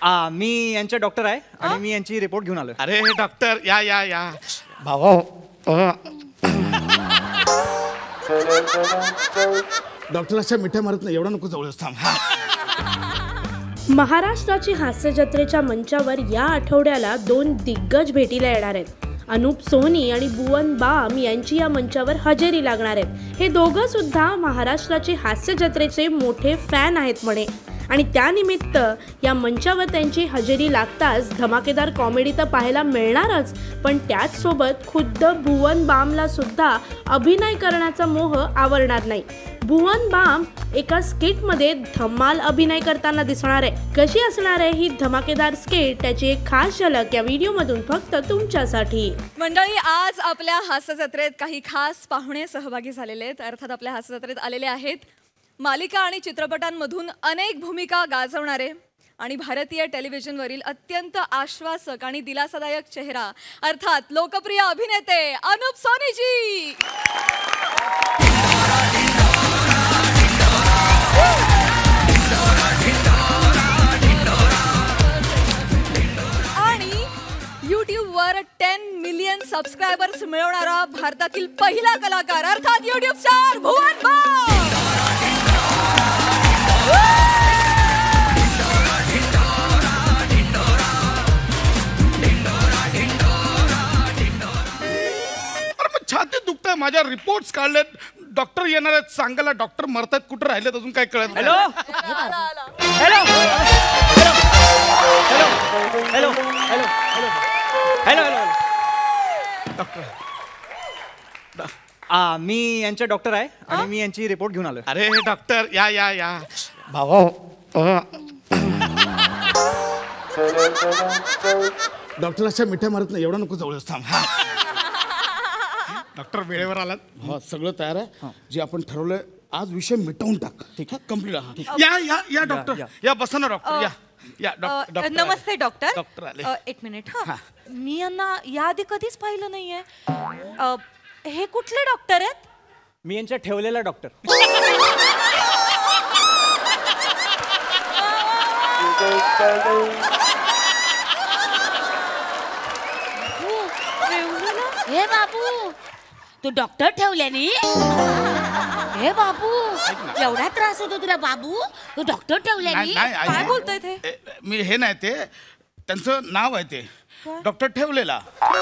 मी यांचे डॉक्टर आहे आणि मी यांची रिपोर्ट घेऊन आलोय. अरे डॉक्टर या या या भाऊ. डॉक्टर अशा मिठ्या मारत नाही, एवढा नको जवळ थांब. महाराष्ट्राची हास्य जत्रेच्या मंचावर या आठवड्याला 2 दिग्गज भेटीला येणार आहेत. अनुप सोनी आणि भुवन बाम यांची या मंचावर हजेरी लागणार आहे. हे दोघं सुद्धा महाराष्ट्राची हास्य जत्रेचे मोठे फॅन आहेत म्हणे आणि त्यानिमित्त या मंचावर त्यांची हजेरी लागताच धमाकेदार कॉमेडी तर पाहायला मिळणारच, पण त्याचसोबत खुद्द भुवन बामला सुद्धा अभिनय करण्याचा मोह आवरणार नाही. भुवन बाम एका स्किटमध्ये धमाल अभिनय करताना दिसणार आहे. कशी असणार आहे ही धमाकेदार स्किट, त्याची एक खास झलक या व्हिडिओमधून फक्त तुमच्यासाठी. मंडळी, आज आपल्या हास्य जत्रेत काही खास पाहुणे सहभागी झालेले आहेत. अर्थात आपल्या हास्य जत्रेत आलेले आहेत मालिका आणि चित्रपटांमधून अनेक भूमिका गाजवणारे आणि भारतीय टेलिव्हिजनवरील अत्यंत आश्वासक आणि दिलासादायक चेहरा अर्थात लोकप्रिय अभिनेते अनुप सोनीजी. आणि यूट्यूबवर 10 मिलियन सबस्क्रायबर्स मिळवणारा भारतातील पहिला कलाकार अर्थात यूट्यूब स्टार भुवन बाम. छाती दुखतंय, माझ्या रिपोर्ट्स काढलेत, डॉक्टर येणार आहेत सांगायला. डॉक्टर मरतात, कुठं राहिलेत अजून काय कळत नाही. Hello hello hello hello hello hello hello doctor मी यांचे डॉक्टर आहे आणि मी यांची रिपोर्ट घेऊन आलोय. अरे डॉक्टर या या या भाऊ. डॉक्टर अशा मिठ्या मारत नाही, एवढा नको जवळ थांब. डॉक्टर वेळेवर आलात. हो सगळं तयार आहे. जे आपण ठरवलंय आज विषय मिटवून टाक. ठीक आहे, कम्प्लीट. या या या डॉक्टर या बसा ना डॉक्टर. या या डॉक्टर. नमस्ते डॉक्टर. डॉक्टर आले. एक मिनिट. मी यांना याआधी कधीच पाहिलं नाहीये. हे कुठले डॉक्टर आहेत? मी यांच्या ठेवलेला डॉक्टर. हे बाबू, तू डॉक्टर ठेवल्याने? हे बाबू, एवढा त्रास होतो तुला बाबू, तू डॉक्टर ठेवल्याने? काय बोलतोय ते? मी हे नाही, ते त्यांचं नाव आहे, ते डॉक्टर ठेवलेला.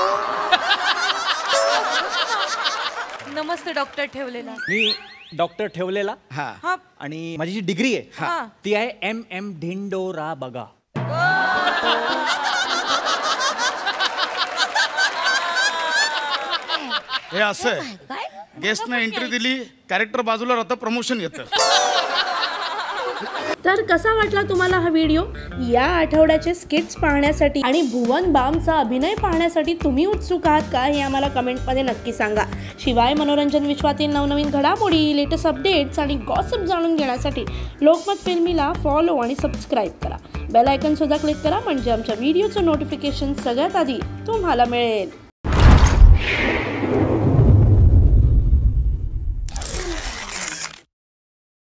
नमस्ते डॉक्टर ठेवलेला. मी डॉक्टर ठेवलेला. हा आणि माझी जी डिग्री आहे ती आहे MM ढिंडोरा बघा. हे असं गेस्टनं एंट्री दिली, कॅरेक्टर बाजूला राहतं, प्रमोशन येतं. तर कसा वाटला तुम्हाला हा व्हिडिओ? या आठवड्याचे स्किट्स पाहण्यासाठी आणि भुवन बामचा अभिनय पाहण्यासाठी तुम्ही उत्सुक आहात का हे आम्हाला कमेंटमध्ये नक्की सांगा. शिवाय मनोरंजन विश्वातील नवनवीन घडामोडी, लेटेस्ट अपडेट्स आणि गॉसिप जाणून घेण्यासाठी लोकमत फिल्मीला फॉलो आणि सबस्क्राईब करा. बेल आयकॉन सुद्धा क्लिक करा म्हणजे आमच्या व्हिडिओचं नोटिफिकेशन सगळ्यात आधी तुम्हाला मिळेल.